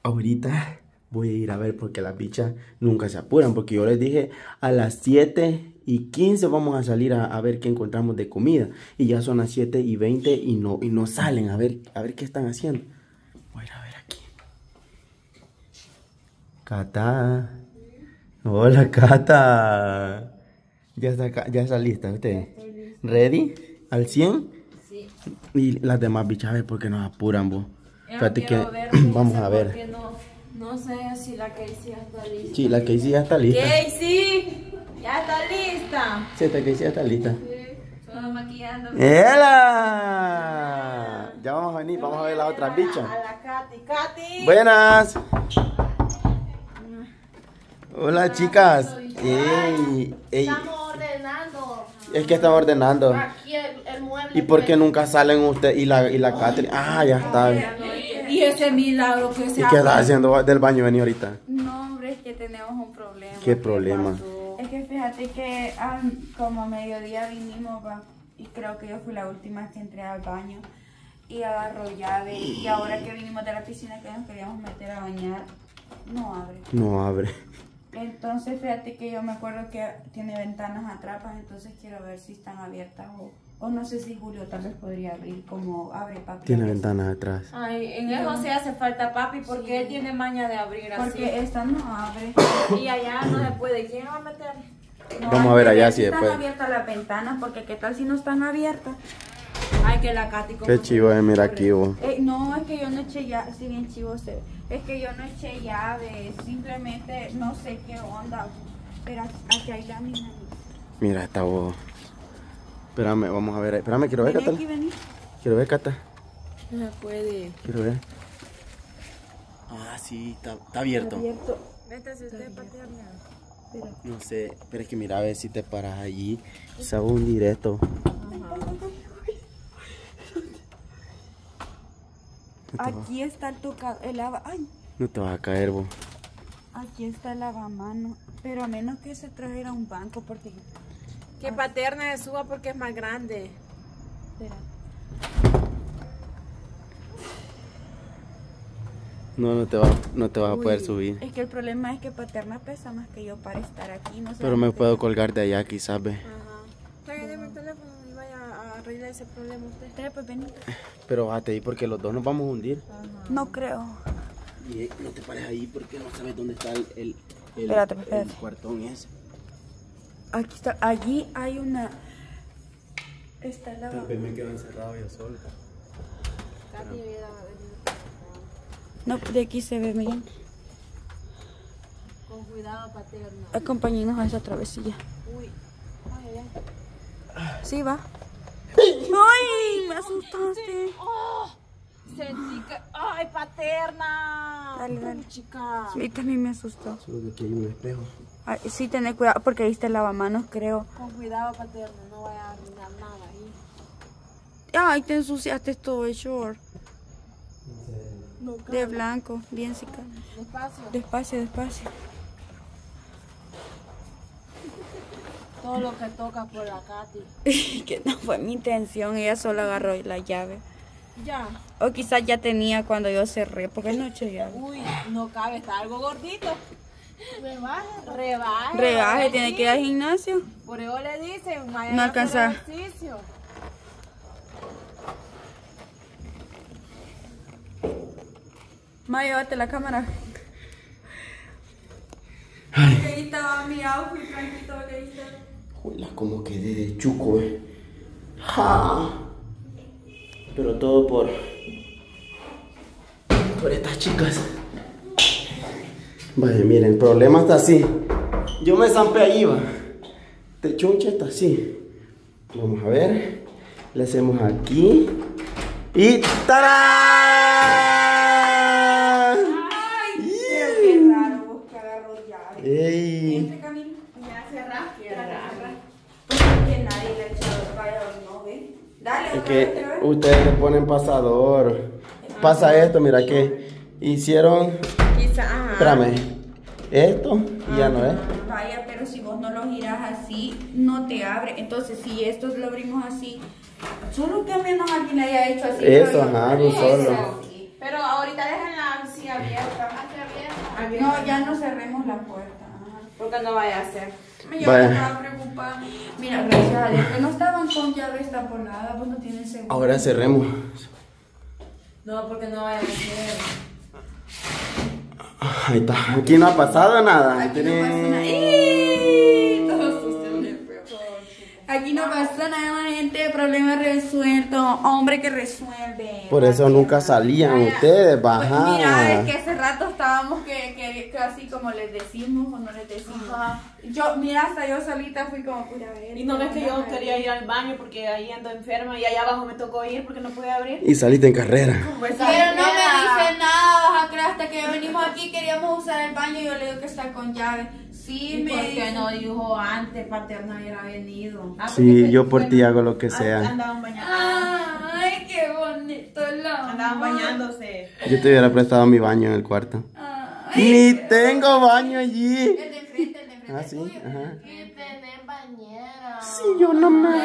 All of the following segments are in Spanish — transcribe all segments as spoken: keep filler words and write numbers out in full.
Ahorita voy a ir a ver porque las bichas nunca se apuran. Porque yo les dije a las siete y quince vamos a salir a, a ver qué encontramos de comida. Y ya son las siete y veinte y no, y no salen a ver, a ver qué están haciendo. Voy a ir a ver aquí. Cata. Hola, Cata. Ya está, ya está lista usted. ¿Ready? ¿Al cien? Sí. Y las demás bichas, a ver por qué nos apuran, vos. Fíjate que vamos a ver. No, no sé si la Casey ya está lista. Sí, la Casey ya está lista. Casey, ya está lista. Sí, esta Casey ya está lista. Sí, solo maquillando. ¡Ela! Ya vamos a venir, vamos a ver las otras bichas. A la Katy, Katy. Buenas. Hola, chicas. Ey, ey. Estamos ordenando. Es que estamos ordenando. Aquí el, el mueble. ¿Y por qué nunca salen usted y la, y la Catherine? Ah, ya está. Y ese milagro que se ¿Y qué está haciendo del baño venir ahorita? No, hombre, es que tenemos un problema. ¿Qué problema? Es que fíjate que um, como a mediodía vinimos, va, y creo que yo fui la última que entré al baño y agarró llave. Y ahora que vinimos de la piscina que nos queríamos meter a bañar, no abre. No abre. Entonces fíjate que yo me acuerdo que tiene ventanas atrás, entonces quiero ver si están abiertas o, o no sé si Julio tal vez podría abrir como abre papi. Tiene ventanas atrás. Ay, en eso sí hace falta papi porque sí. Él tiene maña de abrir así. Porque esta no abre. Y allá no se puede. ¿Quién va a meter? No, vamos a ver allá si están después. abiertas las ventanas porque qué tal si no están abiertas. Ay, que la Katy. Qué chivo es, mira aquí vos. Eh, no, es que yo no eché llave, si bien chivo se ve. Es que yo no eché llave, simplemente no sé qué onda. Pero aquí hay la mina. Mira esta vos. Espérame, vamos a ver. Espérame, quiero ver, Cata. Quiero ver, Cata. No se puede. Quiero ver. Ah, sí, está, está abierto. Está abierto. Vete si usted paterna. No sé, pero es que mira a ver si te paras allí. Se hago un directo. No aquí va. Está el tocador, el lava. Ay. No te vas a caer, vos. Aquí está el lavamano. Pero a menos que se trajera un banco porque. Que ah. Paterna se suba porque es más grande. Espera. No, no te vas no te vas a poder Uy, subir. Es que el problema es que Paterna pesa más que yo para estar aquí. No pero me puedo colgar de allá, quizás, ve. Ajá. Tráigame el teléfono y vaya a arreglar ese problema usted. Usted pues vení. Pero bájate ahí porque los dos nos vamos a hundir. Ajá. No creo. Y no te pares ahí porque no sabes dónde está el, el, el, espérate, espérate. el cuartón ese. Aquí está, allí hay una. Está el lavabo. Tal vez me quedo encerrado yo solo. Katy, no, de aquí se ve bien. Con cuidado, Paterna. Acompáñenos a esa travesilla. Uy. Ay, ay. Sí, va. ¡Ay! Me asustaste. Oh, sentí que. ¡Ay, Paterna! Dale, dale. Chica. Sí, también me asustó. Solo que aquí hay un espejo. Ay, sí, tené cuidado porque ahí está el lavamanos, creo. Con cuidado, Paterna. No vaya a arruinar nada ahí. Ay, te ensuciaste todo el short. No, de blanco, bien seca. Despacio. Despacio, despacio. Todo lo que toca por la Katy. Que no fue mi intención, ella solo agarró la llave. Ya. O quizás ya tenía cuando yo cerré, porque no eché llave. Uy, no cabe, está algo gordito. Rebaje. Rebaje. Rebaje, tiene que ir al gimnasio. Por eso le dicen, no alcanza. Ma, llévate la cámara. Ahí estaba mi outfit, tranquilo, que ahí está. Hola, como quedé de chuco, eh. Ja. Pero todo por... por estas chicas. Vaya, miren, el problema está así. Yo me zampé ahí, va. Este chunche está así. Vamos a ver. Le hacemos aquí. Y ¡tarán! ¡Ay! Pero qué raro, vos que agarró llave. ¡Ey! Este camino ya cerrá, cerrá. Porque nadie le ha echado para no, ¿ves? Dale, Es otra que vez, otra vez. ustedes le ponen pasador. Pasa esto, mira que hicieron... Quizá. Espérame. Esto y ya no es. Vaya, pero si vos no lo giras así, no te abre. Entonces, si estos lo abrimos así, solo que menos alguien le haya hecho así. Eso, pero ajá, yo- tú eso, solo. sí. Pero ahorita déjenla así abierta. Así abierta. No, ya no cerremos la puerta. Porque no vaya a ser. Yo me estaba preocupada. Mira, gracias a Dios que no estaban con llaves taponadas, pues no tienen seguro. Ahora cerremos. No, porque no vaya a ser. Ahí está. Aquí no ha pasado nada. Aquí no pasó nada. ¡Ih! Todo sucio de feo. Aquí no pasó nada, gente. Problema resuelto. Hombre que resuelve. Por eso nunca salían ustedes, Pues bajar. mira, es que hace rato estábamos que, que, que así como les decimos o no les decimos. Ajá. Yo, mira, hasta yo solita fui como pura ver. Y no ves que yo quería ir al baño porque ahí ando enferma y allá abajo me tocó ir porque no podía abrir. Y saliste en carrera. Pues, Pero no me dice nada, vas a creer, hasta que venimos aquí queríamos usar el baño y yo le digo que está con llave. Sí, ¿Y me por qué dice. no dijo antes? Paterna hubiera venido. Ah, Sí, porque- yo por ti bueno, hago lo que and- sea. Andaban bañando. Ay, qué bonito el amor. Andaban bañándose. Yo te hubiera prestado mi baño en el cuarto. Ay, Ni tengo baño allí. el de enfrente, el de enfrente. Ah, sí, Tuyo. ajá. Y tener bañera. Sí, yo no me.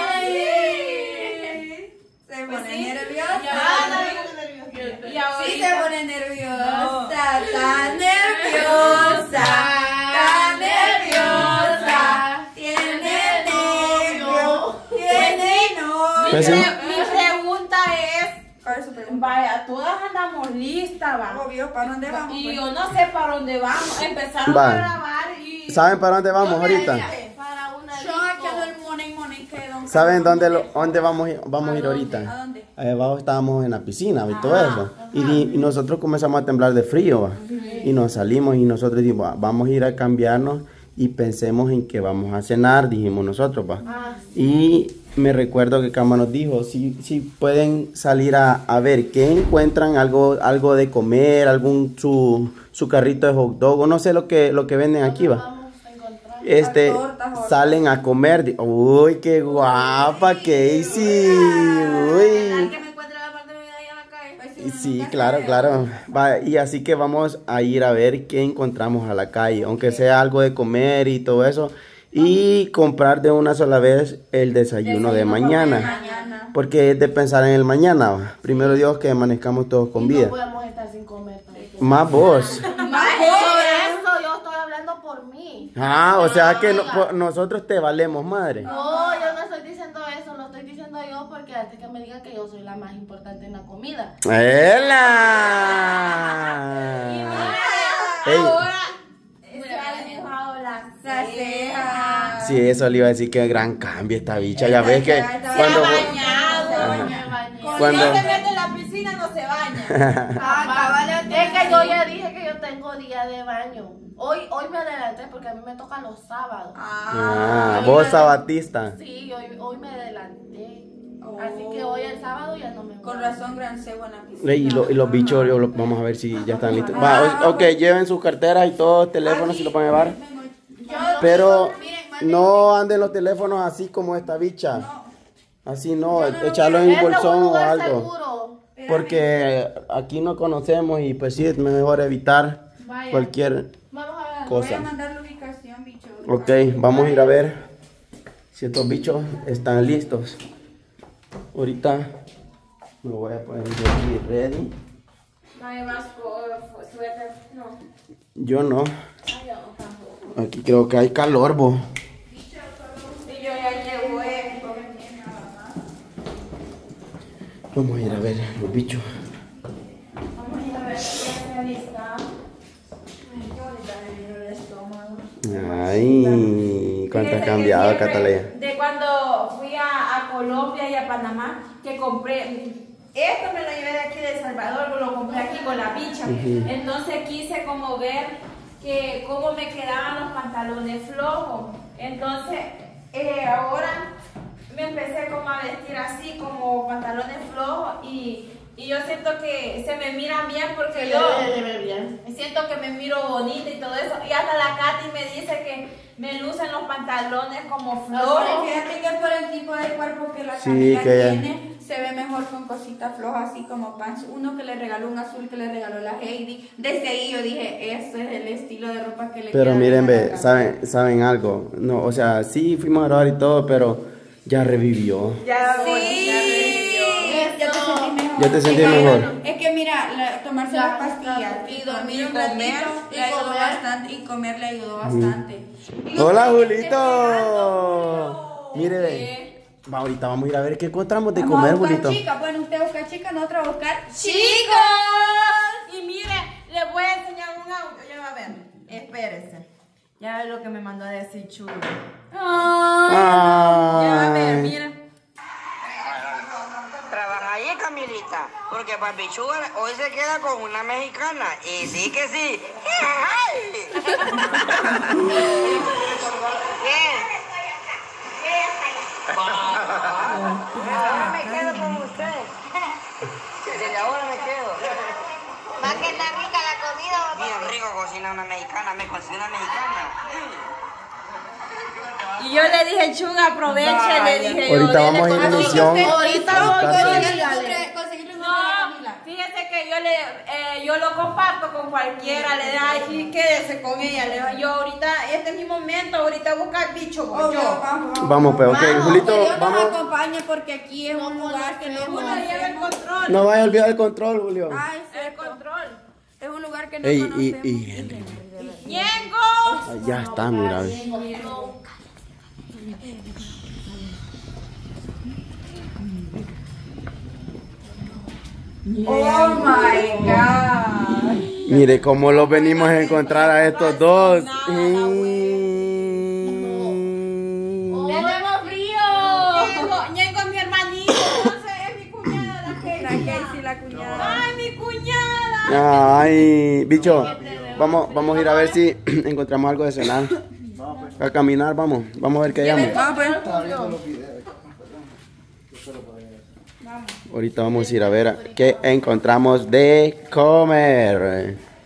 Ay, se pone nerviosa. Y ahorita, Sí se pone nerviosa, tan nerviosa, tan nerviosa. Tiene novio, tiene novio. Pues sí. mi pregunta es, ¿Cuál es su pregunta? vaya, todas andamos listas, va. Obvio, ¿para dónde vamos? Y pues? yo no sé para dónde vamos. Empezaron Va. a grabar y... ¿Saben para dónde vamos ahorita? Para una Yo aquí ando el money money que don ¿Saben dónde, lo, dónde vamos, a ir- vamos a ir ¿A ahorita? dónde? Ahí abajo estábamos en la piscina y todo eso. Y, di- y nosotros comenzamos a temblar de frío. ¿va? Y nos salimos y nosotros dijimos, "Ah, vamos a ir a cambiarnos y pensemos en que vamos a cenar", dijimos nosotros. ¿va? Y me recuerdo que Cama nos dijo, si, si pueden salir a, a ver qué encuentran, algo, algo de comer, algún su, su carrito de hot dog, o no sé lo que, lo que venden aquí, va. vamos a encontrar. Este, Tortas, tortas. salen a comer. Di- Uy, qué guapa, Casey. Uy. Que me encuentre la parte de mi vida ahí en la calle. Pues, Y uno sí, nunca claro, sabe. claro. Va, y así que vamos a ir a ver qué encontramos a la calle, aunque sea algo de comer y todo eso. Y comprar de una sola vez el desayuno, de Desayuno para mañana. mañana. Porque es de pensar en el mañana. va. Primero Dios que amanezcamos todos con Y vida. no podemos estar sin comer tampoco. Más vos. Por eso yo estoy hablando por mí. Ah, o sea que no- por- nosotros te valemos, madre. No, yo no estoy diciendo eso, lo estoy diciendo yo porque antes que me digan que yo soy la más importante en la comida. ¡Ela! Ey, Ahora se ha dibujado la La ceja. sí, eso le iba a decir que gran cambio esta bicha. Ya ves que cuando... bañado. Me bañé. Cuando- No se mete en la piscina, no se baña. Ah, cabal, Es que yo ya dije que yo tengo día de baño. Hoy, hoy me adelanté porque a mí me toca los sábados. Ah, vos sabatista. Sí, hoy, hoy me adelanté. Así que hoy el sábado ya no me voy. Con razón, gran cebo en la piscina. Ey, Y, lo- y los bichos, yo lo- vamos a ver si ya están listos. Va, o- ok, lleven sus carteras y todos, teléfonos si lo pueden llevar. Yo, Pero miren, manden- no anden los teléfonos así como esta bicha. Así no, echarlo en un Este es un bolsón o lugar algo. seguro. Porque aquí no conocemos y pues sí es mejor evitar Vaya. cualquier Vamos a ver. Voy a cosa. mandar la ubicación, bicho. Ok, vamos a ir a ver si estos bichos están listos. Ahorita me voy a poner yo aquí ready. No hay más fu- suéter. No. Yo no. Ay, yo tampoco. Aquí creo que hay calor, bo. Y yo ya llegué. Vamos a ir a ver los bichos. Vamos a ir a ver si ya se alista. Ay, cuánto has Fíjese que cambiado, siempre, Catalina. De cuando fui a, a Colombia y a Panamá, que compré. Esto me lo llevé de aquí de El Salvador, lo compré aquí con la bicha. Entonces quise como ver que cómo me quedaban los pantalones flojos. Entonces, eh, ahora me empecé como a vestir así, como pantalones flojos y, y yo siento que se me miran bien porque yo Se ve bien. siento que me miro bonita y todo eso. Y hasta la Katy me dice que me lucen los pantalones como Pero flojos. fíjate que por el tipo de cuerpo que la Sí, Camila que ella- tiene, se ve mejor con cositas flojas, así como pants. Uno que le regaló un azul que le regaló la Heidi. Desde ahí yo dije, ese es el estilo de ropa que le Pero queda miren, bien a la ve, Camila. ¿saben, saben algo? No, o sea, sí fuimos a grabar y todo, pero ya revivió. Ya voy, Sí, ya revivió. ya te sentí mejor. ¿Ya te sentís es que- mejor? Es que mira, la- tomarse Ya, las pastillas ya, y y dormir un comer, ratito y le ayudó comer. bastante y comer le ayudó bastante. Y Hola, no sé, Julito. Mire, ve. Va, ahorita vamos a ir a ver qué encontramos de vamos a comer, buscar Julito. chicas. Bueno, usted busca chicas, nosotros a buscar ¡Chicos! Y mire, les voy a enseñar un audio. Ya va a ver. Espérense. Ya ve lo que me mandó a decir Chulo. Ya va a ver, Ay. miren. Trabaja ahí, Camilita, porque Papi Chuga hoy se queda con una mexicana. Y sí que sí. Bien. Ahora me quedo con usted. Desde ahora me quedo. Va que está rica la comida, papá. Bien rico cocina una mexicana, me cocina una mexicana. Y yo le dije, Chuga, aproveche, le dije yo. Ahorita dele vamos a ir con en su- misión. Ahorita a voy buscar con sal. ella. conseguirle un No, fíjese que yo le, eh, yo lo comparto con cualquiera, le da y quédese con ella. Le digo, yo ahorita, este es mi momento, ahorita buscar bicho, voy Obvio, yo. vamos, vamos. Vamos, pues, ok, Vamos, Julito, Que Dios nos vamos. acompañe porque aquí es un lugar que no Uno lleva el conocemos. control. No vaya a olvidar el control, Julio. Ay, El cierto. control. Es un lugar que no Ey, conocemos. y, y Henry. ¡Ñengo! Ay, ya está, mira. Oh my God. Mire cómo los venimos a encontrar a estos dos. Nada, Mm. ¡Tenemos frío! Ñengo, Ñengo es mi hermanito, entonces es mi cuñada, la La Casey. Casey, la cuñada. ¡Ay, mi cuñada! Ay, bicho, vamos, vamos a ir a ver si encontramos algo de cenar. A caminar, vamos, vamos a ver qué hayamos. Vamos, pues. Ahorita vamos a ir a ver qué encontramos de comer.